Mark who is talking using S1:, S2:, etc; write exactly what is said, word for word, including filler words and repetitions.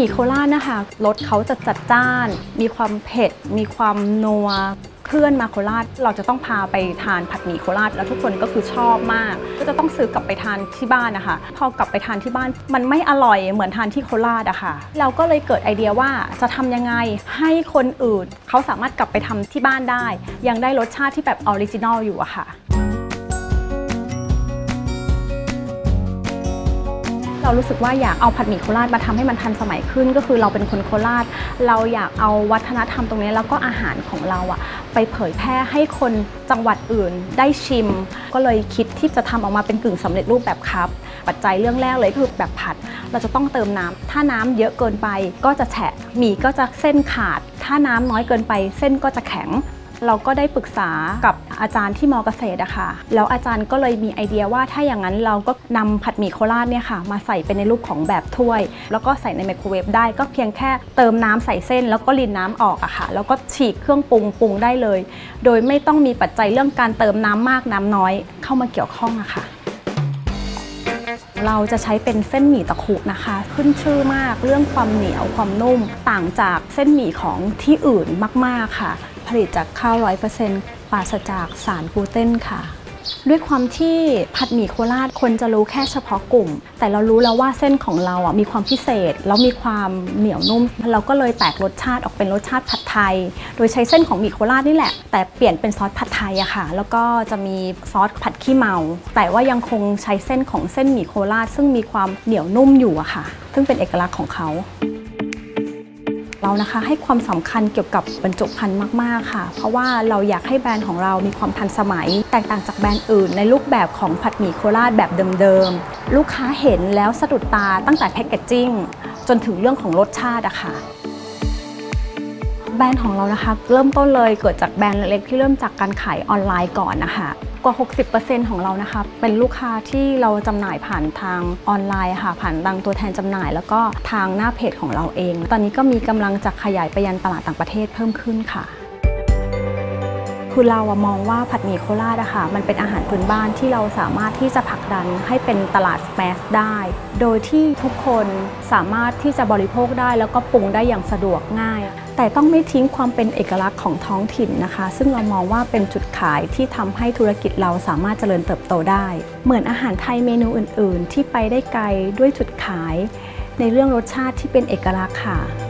S1: มี่โคราชนะคะรสเขาจะจัดจ้านมีความเผ็ดมีความนัวเพื่อนมาโคราชเราจะต้องพาไปทานผัดหมี่โคราชแล้วทุกคนก็คือชอบมากก็จะต้องซื้อกลับไปทานที่บ้านนะคะพอกลับไปทานที่บ้านมันไม่อร่อยเหมือนทานที่โคราชอะค่ะเราก็เลยเกิดไอเดียว่าจะทำยังไงให้คนอื่นเขาสามารถกลับไปทำที่บ้านได้ยังได้รสชาติที่แบบออริจินอลอยู่อะค่ะเรารู้สึกว่าอยากเอาผัดหมี่โคราชมาทำให้มันทันสมัยขึ้นก็คือเราเป็นคนโคราชเราอยากเอาวัฒนธรรมตรงนี้แล้วก็อาหารของเราอะไปเผยแพร่ให้คนจังหวัดอื่นได้ชิมก็เลยคิดที่จะทำออกมาเป็นกึ่งสำเร็จรูปแบบครับปัจจัยเรื่องแรกเลยคือแบบผัดเราจะต้องเติมน้ำถ้าน้ำเยอะเกินไปก็จะแฉะหมี่ก็จะเส้นขาดถ้าน้ำน้อยเกินไปเส้นก็จะแข็งเราก็ได้ปรึกษากับอาจารย์ที่มอเกษตรอะค่ะแล้วอาจารย์ก็เลยมีไอเดียว่าถ้าอย่างนั้นเราก็นำผัดหมี่โคราชเนี่ยค่ะมาใส่เป็นในรูปของแบบถ้วยแล้วก็ใส่ในไมโครเวฟได้ก็เพียงแค่เติมน้ำใส่เส้นแล้วก็รินน้ำออกอะค่ะแล้วก็ฉีกเครื่องปรุงปรุงได้เลยโดยไม่ต้องมีปัจจัยเรื่องการเติมน้ำมากน้ำน้อยเข้ามาเกี่ยวข้องอะค่ะเราจะใช้เป็นเส้นหมี่ตะคุนะคะขึ้นชื่อมากเรื่องความเหนียวความนุ่มต่างจากเส้นหมี่ของที่อื่นมากๆค่ะผลิตจากข้าว ร้อยเปอร์เซ็นต์ ปราศจากสารกลูเตนค่ะด้วยความที่ผัดหมี่โคราชคนจะรู้แค่เฉพาะกลุ่มแต่เรารู้แล้วว่าเส้นของเราอ่ะมีความพิเศษแล้วมีความเหนียวนุ่มเราก็เลยแตกรสชาติออกเป็นรสชาติผัดไทยโดยใช้เส้นของหมี่โคราชนี่แหละแต่เปลี่ยนเป็นซอสผัดไทยอะค่ะแล้วก็จะมีซอสผัดขี้เมาแต่ว่ายังคงใช้เส้นของเส้นหมี่โคราชซึ่งมีความเหนียวนุ่มอยู่อะค่ะซึ่งเป็นเอกลักษณ์ของเขาเรานะคะให้ความสำคัญเกี่ยวกับบรรจุภัณฑ์มากๆค่ะเพราะว่าเราอยากให้แบรนด์ของเรามีความทันสมัยแตกต่างจากแบรนด์อื่นในรูปแบบของผัดหมี่โคราชแบบเดิมๆลูกค้าเห็นแล้วสะดุดตาตั้งแต่แพคเกจจิ้งจนถึงเรื่องของรสชาติอะค่ะแบรนด์ของเรานะคะเริ่มต้นเลยเกิดจากแบรนด์เล็กที่เริ่มจากการขายออนไลน์ก่อนนะคะกว่า หกสิบเปอร์เซ็นต์ ของเรานะคะเป็นลูกค้าที่เราจำหน่ายผ่านทางออนไลน์ค่ะผ่านทางตัวแทนจำหน่ายแล้วก็ทางหน้าเพจของเราเองตอนนี้ก็มีกำลังจะขยายไปยันตลาดต่างประเทศเพิ่มขึ้นค่ะคือเราอะมองว่าผัดหมี่โคราชอะค่ะมันเป็นอาหารพื้นบ้านที่เราสามารถที่จะผลักดันให้เป็นตลาดแมสได้โดยที่ทุกคนสามารถที่จะบริโภคได้แล้วก็ปรุงได้อย่างสะดวกง่ายแต่ต้องไม่ทิ้งความเป็นเอกลักษณ์ของท้องถิ่นนะคะซึ่งเรามองว่าเป็นจุดขายที่ทำให้ธุรกิจเราสามารถเจริญเติบโตได้เหมือนอาหารไทยเมนูอื่นๆที่ไปได้ไกลด้วยจุดขายในเรื่องรสชาติที่เป็นเอกลักษณ์ค่ะ